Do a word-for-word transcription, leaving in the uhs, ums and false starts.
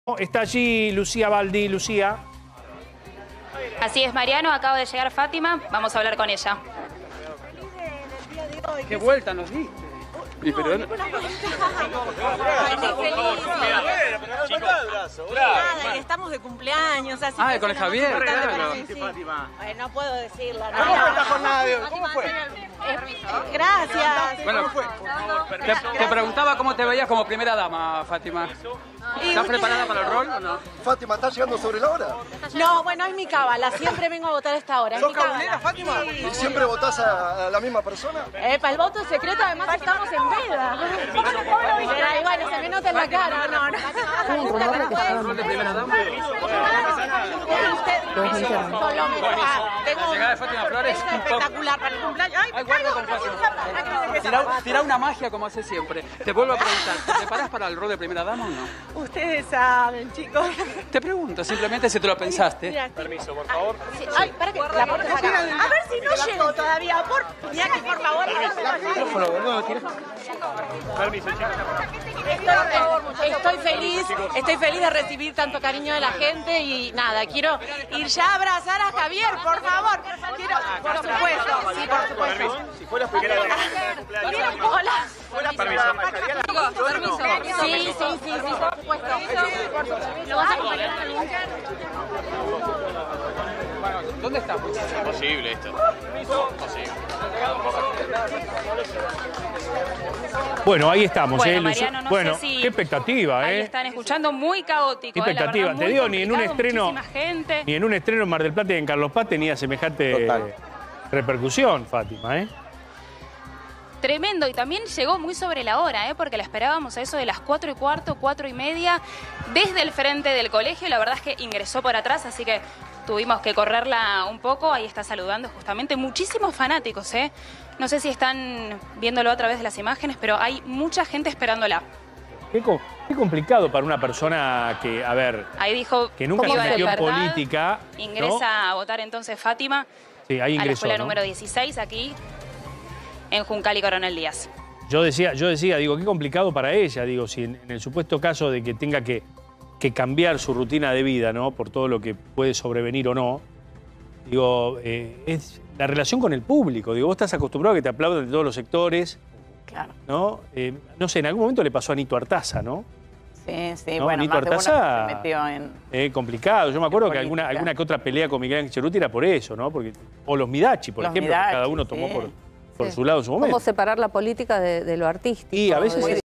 Está allí Lucía Baldi. Lucía. Así es, Mariano, acaba de llegar Fátima, vamos a hablar con ella. ¿Qué vuelta nos diste? Y pero no, Nada, y estamos de cumpleaños, así Ah, que con el es lo más Javier, importante claro. para mí, sí. Bueno, no puedo decirlo. No, ¿Cómo estás con nadie? ¿Cómo fue? Gracias. bueno, te, te preguntaba cómo te veías como primera dama, Fátima. ¿Estás preparada para el rol o no? Fátima, ¿estás llegando sobre la hora? No, bueno, es mi cábala, siempre vengo a votar a esta hora. Es ¿Sos mi cábala. cabulera, Fátima? Sí. ¿Y siempre votás a, a la misma persona? Epa, el voto es secreto, además estamos en veda. Pero, y bueno, se me nota en la cara. No, no. ¿El rol de primera dama? Con lo mejor. Tengo La llegada de Fátima Flores es un poco... espectacular para el cumpleaños. Ay, Ay, guarda con Fátima. Tira, tira una magia como hace siempre. Te vuelvo a preguntar, ¿te preparás para el rol de primera dama o no? Ustedes saben, chicos. Te pregunto, simplemente si te lo pensaste. Permiso, por favor. Sí, ay, para que la puerta es acá. A ver si no llego todavía. Por... Iñaki, por favor. Permiso, chicos. Estoy, estoy feliz, estoy feliz de recibir tanto cariño de la gente y nada, quiero ir ya a abrazar a Javier, por favor. Quiero, por supuesto, sí, por supuesto. Si fueras primera dama de cumpleaños. Hola. Permiso. Permiso. Sí, sí, sí, sí, por supuesto. ¿Lo vas a acompañar al búnker? Bueno, ¿dónde estamos? Imposible esto. Imposible. Bueno, ahí estamos, Bueno, ¿eh? Lucio? Mariano, no bueno, sé si- qué expectativa, Ahí ¿eh? están escuchando, muy caótico. Qué eh, la expectativa. verdad, Te muy digo, ni en un complicado, estreno, muchísima gente. ni en un estreno en Mar del Plata y en Carlos Paz tenía semejante Total. repercusión, Fátima, ¿eh? Tremendo, y también llegó muy sobre la hora, ¿eh? Porque la esperábamos a eso de las cuatro y cuarto, cuatro y media, desde el frente del colegio. La verdad es que ingresó por atrás, así que tuvimos que correrla un poco. Ahí está saludando justamente muchísimos fanáticos, ¿eh? No sé si están viéndolo a través de las imágenes, pero hay mucha gente esperándola. Qué, co- qué complicado para una persona que, a ver, Ahí dijo que nunca que se iba de metió en libertad. política, ¿no? Ingresa a votar entonces Fátima Sí, ahí a la ingresó, escuela ¿no? número dieciséis aquí en Juncal y Coronel Díaz. Yo decía, yo decía, digo, qué complicado para ella, digo, si en, en el supuesto caso de que tenga que, que cambiar su rutina de vida, ¿no? Por todo lo que puede sobrevenir o no, digo, eh, es la relación con el público. Digo, vos estás acostumbrado a que te aplaudan de todos los sectores, Claro. ¿no? Eh, no sé, en algún momento le pasó a Nito Artaza, ¿no? Sí, sí, No, bueno, Nito más de uno Artaza- se metió en... Eh, complicado. Yo me acuerdo que política. alguna, alguna que otra pelea con Miguel Ángel Cheruti era por eso, ¿no? Porque, o los Midachi, por Los ejemplo, que Midachi, cada uno tomó sí. por, por Sí. su lado en su momento. ¿Cómo separar la política de, de lo artístico? Y a veces de- es